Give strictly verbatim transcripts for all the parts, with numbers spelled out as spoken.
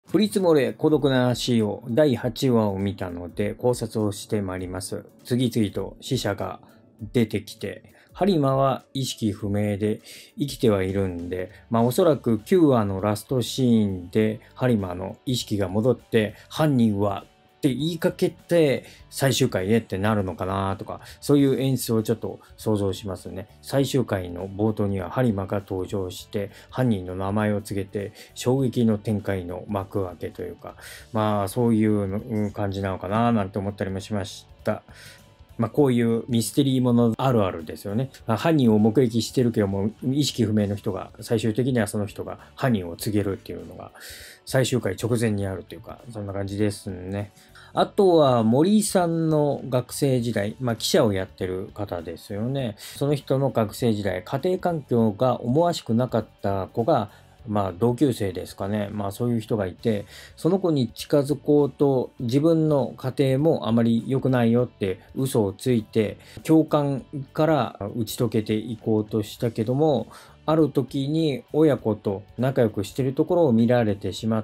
降り積もれ孤独な死をだいはちわを見たので考察をしてまいります。次々と死者が出てきて、播磨は意識不明で生きてはいるんで、まあおそらくきゅうわのラストシーンで播磨の意識が戻って犯人はって言いかけて最終回へってなるのかなとか、そういう演出をちょっと想像しますね。最終回の冒頭には播磨が登場して犯人の名前を告げて衝撃の展開の幕開けというか、まあそういう感じなのかななんて思ったりもしました。まあこういうミステリーものあるあるですよね。まあ、犯人を目撃してるけども意識不明の人が最終的にはその人が犯人を告げるっていうのが最終回直前にあるというか、そんな感じですね。あとは森井さんの学生時代、まあ記者をやってる方ですよね。その人の学生時代、家庭環境が思わしくなかった子がまあ同級生ですかね。まあそういう人がいて、その子に近づこうと自分の家庭もあまり良くないよって嘘をついて、教官から打ち解けていこうとしたけども、ある時に親子と仲良くしているところを見られてしまって、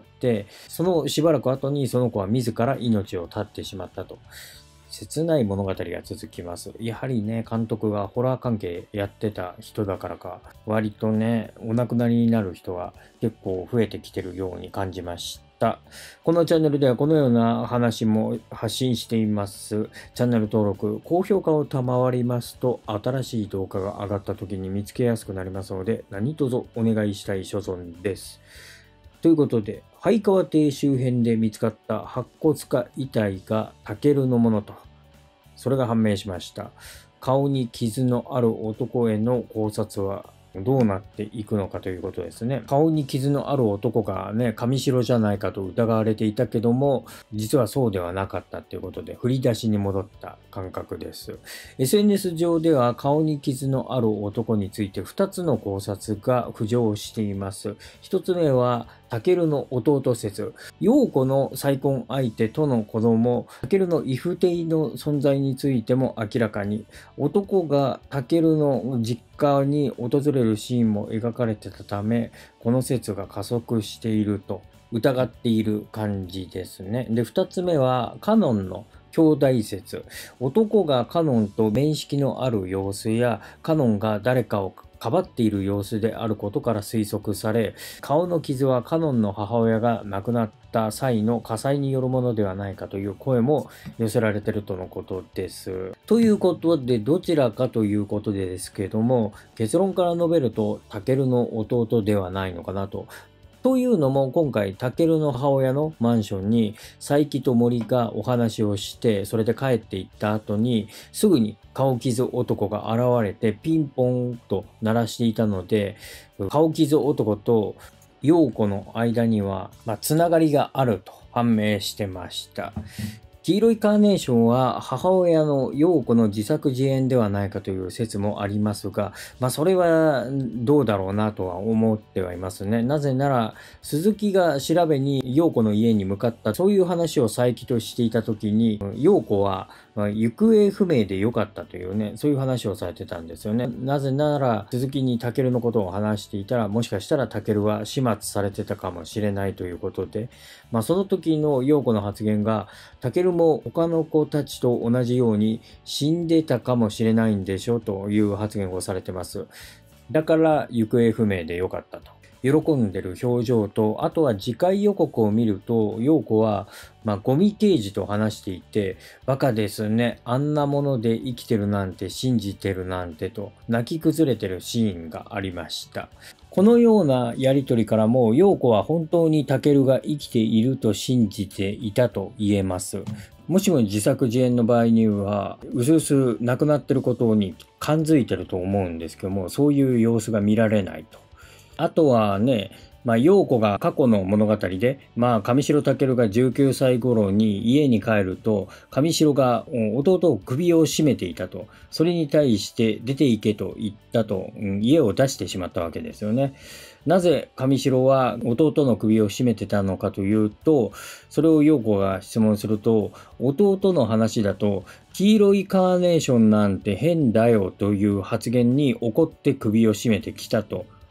そのしばらく後にその子は自ら命を絶ってしまったと。切ない物語が続きます。やはりね、監督がホラー関係やってた人だからか、割とね、お亡くなりになる人が結構増えてきてるように感じました。このチャンネルではこのような話も発信しています。チャンネル登録、高評価を賜りますと、新しい動画が上がった時に見つけやすくなりますので、何卒お願いしたい所存です。ということで、灰川邸周辺で見つかった白骨化遺体がタケルのものと、それが判明しました。顔に傷のある男への考察はどうなっていくのかということですね。顔に傷のある男がね、上白じゃないかと疑われていたけども、実はそうではなかったということで、振り出しに戻った感覚です。エスエヌエス 上では顔に傷のある男についてふたつの考察が浮上しています。ひとつめは、タケルの弟説。陽子の再婚相手との子供、タケルのイフテイの存在についても明らかに、男がタケルの実家に訪れるシーンも描かれてたため、この説が加速していると疑っている感じですね。で、二つ目はカノンの兄弟説。男がカノンと面識のある様子や、カノンが誰かをかばっている様子であることから推測され、顔の傷はカノンの母親が亡くなった際の火災によるものではないかという声も寄せられているとのことです。ということで、どちらかということでですけれども、結論から述べると、タケルの弟ではないのかなと。というのも今回タケルの母親のマンションに佐伯と森がお話をしてそれで帰っていった後にすぐに顔傷男が現れてピンポンと鳴らしていたので顔傷男と陽子の間にはまあつながりがあると判明してました。黄色いカーネーションは母親の陽子の自作自演ではないかという説もありますが、まあそれはどうだろうなとは思ってはいますね。なぜなら鈴木が調べに陽子の家に向かったそういう話を佐伯としていた時に陽子はまあ、行方不明で良かったというね、そういう話をされてたんですよね。なぜなら、鈴木にタケルのことを話していたら、もしかしたらタケルは始末されてたかもしれないということで、まあその時の陽子の発言が、タケルも他の子たちと同じように死んでたかもしれないんでしょという発言をされてます。だから行方不明で良かったと。喜んでる表情と、あとは次回予告を見ると、陽子は、まあ、ゴミ刑事と話していて、バカですね。あんなもので生きてるなんて信じてるなんてと、泣き崩れてるシーンがありました。このようなやりとりからも、陽子は本当にタケルが生きていると信じていたと言えます。もしも自作自演の場合には、うすうす亡くなってることに感づいてると思うんですけども、そういう様子が見られないと。あとはね、まあ、陽子が過去の物語で、まあ、上白武がじゅうきゅうさい頃に家に帰ると、上白が弟を首を絞めていたと。それに対して出て行けと言ったと、うん、家を出してしまったわけですよね。なぜ上白は弟の首を絞めてたのかというと、それを陽子が質問すると、弟の話だと、黄色いカーネーションなんて変だよという発言に怒って首を絞めてきたと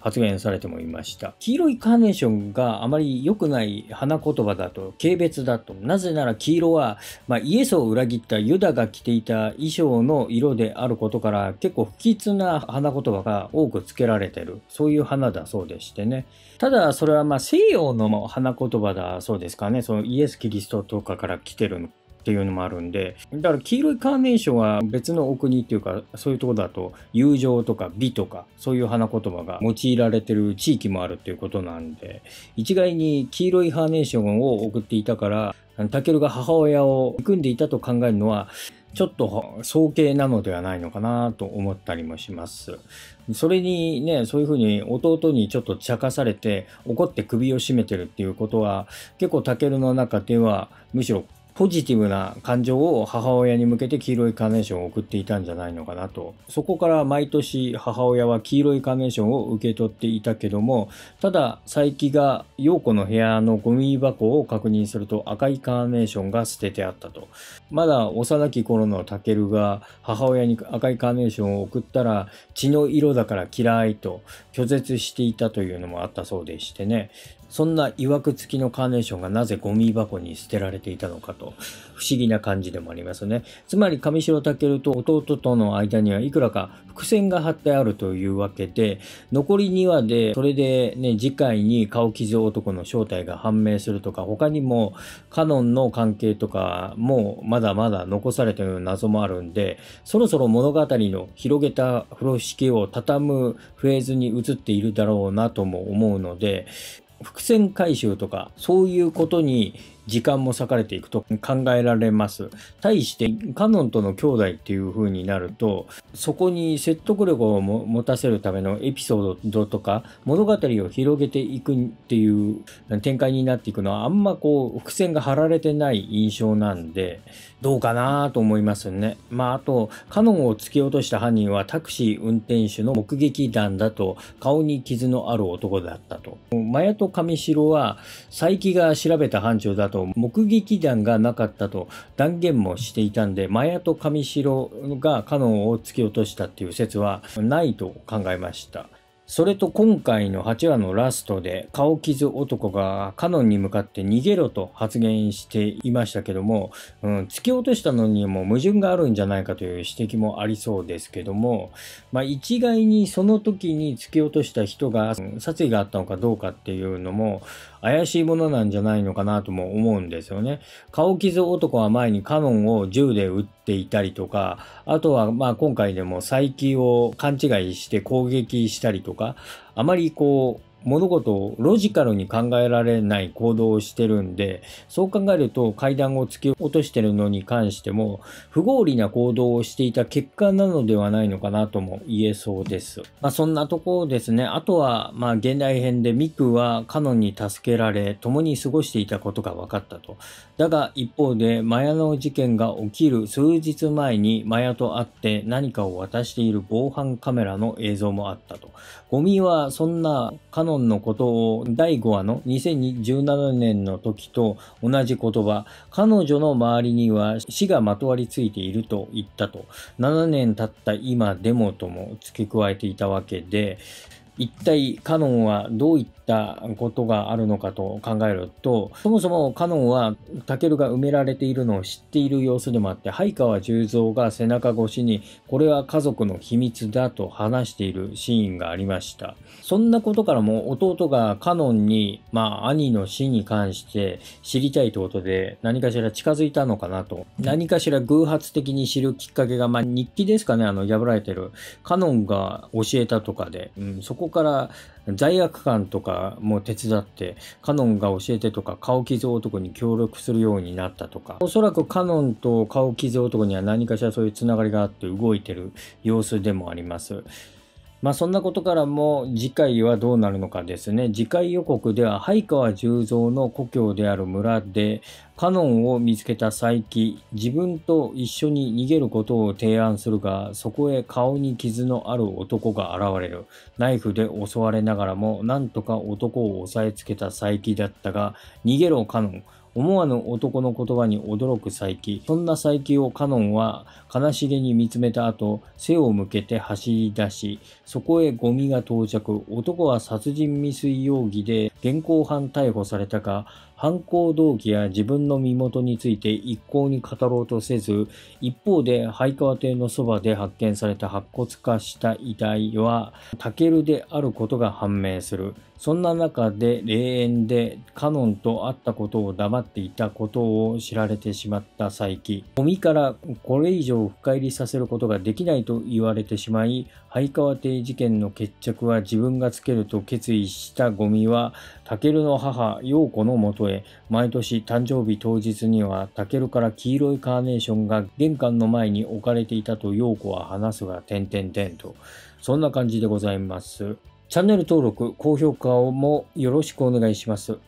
発言されてもいました。黄色いカーネーションがあまり良くない花言葉だと、軽蔑だと。なぜなら黄色は、まあ、イエスを裏切ったユダが着ていた衣装の色であることから結構不吉な花言葉が多く付けられてる。そういう花だそうでしてね。ただそれはまあ西洋の花言葉だそうですかね。そのイエス・キリストとかから来てるの。っていうのもあるんで、だから黄色いカーネーションは別のお国っていうか、そういうところだと友情とか美とかそういう花言葉が用いられてる地域もあるっていうことなんで、一概に黄色いカーネーションを送っていたからタケルが母親を憎んでいたと考えるのはちょっと早計なのではないのかなと思ったりもします。それにね、そういうふうに弟にちょっと茶化されて怒って首を絞めてるっていうことは結構タケルの中ではむしろポジティブな感情を母親に向けて黄色いカーネーションを送っていたんじゃないのかなと。そこから毎年母親は黄色いカーネーションを受け取っていたけども、ただ佐伯が陽子の部屋のゴミ箱を確認すると赤いカーネーションが捨ててあったと。まだ幼き頃のタケルが母親に赤いカーネーションを送ったら血の色だから嫌いと拒絶していたというのもあったそうでしてね。そんな曰く付きのカーネーションがなぜゴミ箱に捨てられていたのかと不思議な感じでもありますね。つまり上白武と弟との間にはいくらか伏線が張ってあるというわけで、残りにわでそれでね次回に顔傷男の正体が判明するとか、他にもカノンの関係とかもまだまだ残されている謎もあるんで、そろそろ物語の広げた風呂敷を畳むフェーズに移っているだろうなとも思うので、伏線回収とかそういうことに時間も割かれていくと考えられます。対してカノンとの兄弟っていう風になると、そこに説得力をも持たせるためのエピソードとか物語を広げていくっていう展開になっていくのはあんまこう伏線が張られてない印象なんで、どうかなと思いますね。まああとカノンを突き落とした犯人はタクシー運転手の目撃談だと、顔に傷のある男だったと。マヤと上白は佐伯が調べた班長だと目撃談がなかったと断言もしていたんで、マヤと上白がカノンを突き落としたっていう説はないと考えました。それと今回のはちわのラストで顔傷男がカノンに向かって逃げろと発言していましたけども、うん、突き落としたのにも矛盾があるんじゃないかという指摘もありそうですけども、まあ一概にその時に突き落とした人が殺意があったのかどうかっていうのも怪しいものなんじゃないのかなとも思うんですよね。顔傷男は前にカノンを銃で撃っていたりとか、あとはまあ今回でも佐伯を勘違いして攻撃したりとか、あまりこう物事をロジカルに考えられない行動をしてるんで、そう考えると階段を突き落としてるのに関しても不合理な行動をしていた結果なのではないのかなとも言えそうです。まあそんなところですね。あとはまあ現代編でミクはカノンに助けられ共に過ごしていたことが分かったと。だが一方でマヤの事件が起きる数日前にマヤと会って何かを渡している防犯カメラの映像もあったと。ゴミはそんなカノンのことをだいごわのにせんじゅうななねんの時と同じ言葉、彼女の周りには死がまとわりついていると言ったと。ななねん経った今でもとも付け加えていたわけで、一体カノンはどういったことがあるのかと考えると、そもそもカノンはタケルが埋められているのを知っている様子でもあって、灰川十三が背中越しにこれは家族の秘密だと話しているシーンがありました。そんなことからも弟がカノンに、まあ兄の死に関して知りたいということで何かしら近づいたのかなと。何かしら偶発的に知るきっかけが、まあ日記ですかね、あの破られてるカノンが教えたとかで、うん、そこここから罪悪感とかも手伝ってカノンが教えてとか顔傷男に協力するようになったとか、おそらくカノンと顔傷男には何かしらそういうつながりがあって動いてる様子でもあります。まあそんなことからも次回はどうなるのかですね。次回予告では灰川十三の故郷である村でカノンを見つけた佐伯、自分と一緒に逃げることを提案するが、そこへ顔に傷のある男が現れる。ナイフで襲われながらも、なんとか男を押さえつけた佐伯だったが、逃げろカノン。思わぬ男の言葉に驚く佐伯。そんな佐伯をカノンは悲しげに見つめた後、背を向けて走り出し、そこへゴミが到着。男は殺人未遂容疑で現行犯逮捕されたが、犯行動機や自分の身元について一向に語ろうとせず、一方で灰川邸のそばで発見された白骨化した遺体はタケルであることが判明する。そんな中で霊園でカノンと会ったことを黙っていたことを知られてしまった佐伯。ゴミからこれ以上深入りさせることができないと言われてしまい、灰川邸事件の決着は自分がつけると決意したゴミは、タケルの母、陽子のもとへ、毎年誕生日当日にはタケルから黄色いカーネーションが玄関の前に置かれていたと陽子は話すが、点々点と。そんな感じでございます。チャンネル登録、高評価をもよろしくお願いします。